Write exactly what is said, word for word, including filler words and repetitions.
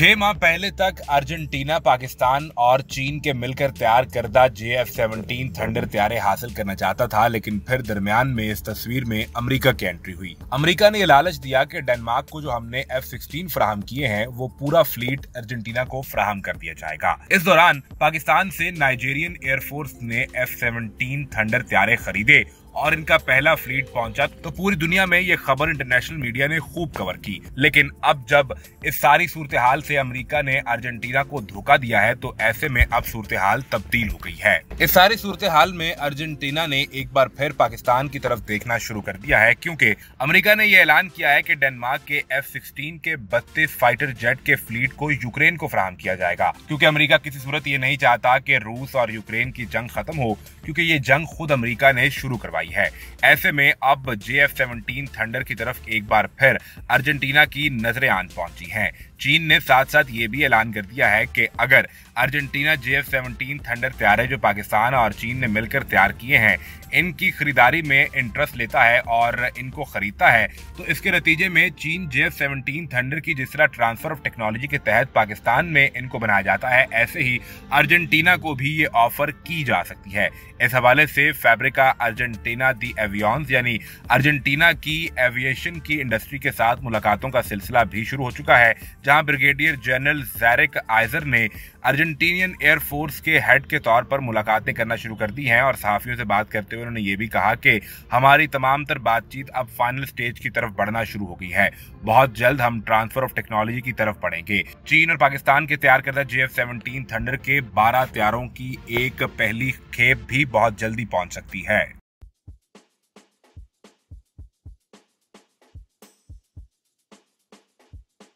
छह माह पहले तक अर्जेंटीना, पाकिस्तान और चीन के मिलकर तैयार करदा जे एफ सेवनटीन थंडर तैयारे हासिल करना चाहता था, लेकिन फिर दरमियान में इस तस्वीर में अमेरिका की एंट्री हुई। अमेरिका ने यह लालच दिया कि डेनमार्क को जो हमने एफ सिक्सटीन फराहम किए हैं वो पूरा फ्लीट अर्जेंटीना को फराहम कर दिया जाएगा। इस दौरान पाकिस्तान से नाइजीरियन एयरफोर्स ने एफ सेवनटीन थंडर तैयारे खरीदे और इनका पहला फ्लीट पहुंचा तो पूरी दुनिया में ये खबर इंटरनेशनल मीडिया ने खूब कवर की। लेकिन अब जब इस सारी सूरत हाल से अमेरिका ने अर्जेंटीना को धोखा दिया है तो ऐसे में अब सूरत हाल तब्दील हो गई है। इस सारी सूरत हाल में अर्जेंटीना ने एक बार फिर पाकिस्तान की तरफ देखना शुरू कर दिया है, क्योंकि अमेरिका ने यह ऐलान किया है कि डेनमार्क के एफ सिक्सटीन के बत्तीस फाइटर जेट के फ्लीट को यूक्रेन को फराहम किया जाएगा, क्योंकि अमेरिका किसी सूरत ये नहीं चाहता कि रूस और यूक्रेन की जंग खत्म हो, क्योंकि ये जंग खुद अमेरिका ने शुरू करवाई है। ऐसे में अब जे एफ सेवनटीन थंडर की तरफ एक बार फिर अर्जेंटीना की नजरें आन पहुंची हैं। चीन ने साथ साथ ये भी ऐलान कर दिया है कि अगर Argentina J F seventeen thunder तैयारे जो पाकिस्तान और चीन ने मिलकर तैयार किए हैं इनकी खरीदारी में इंटरेस्ट लेता है और इनको खरीदता है, तो इसके नतीजे में चीन जे एफ सेवनटीन थंडर की जिस तरह ट्रांसफर ऑफ टेक्नोलॉजी के तहत पाकिस्तान में इनको बनाया जाता है, ऐसे ही अर्जेंटीना को भी ये ऑफर की जा सकती है। इस हवाले से फैब्रिका अर्जेंटीना दी एवियंस यानी अर्जेंटीना की एविएशन की इंडस्ट्री के साथ मुलाकातों का सिलसिला भी शुरू हो चुका है, जहां ब्रिगेडियर जनरल ज़ैरिक आइजर ने अर्जेंटीनियन एयरफोर्स के हेड के तौर पर मुलाकातें करना शुरू कर दी हैं और सहाफियों से बात करते हुए उन्होंने ये भी कहा कि हमारी तमाम तर बातचीत अब फाइनल स्टेज की तरफ बढ़ना शुरू हो गई है। बहुत जल्द हम ट्रांसफर ऑफ टेक्नोलॉजी की तरफ बढ़ेंगे। चीन और पाकिस्तान के तैयार करदा जे एफ सेवनटीन थंडर के बारह तैयारों की एक पहली खेप भी बहुत जल्दी पहुंच सकती है।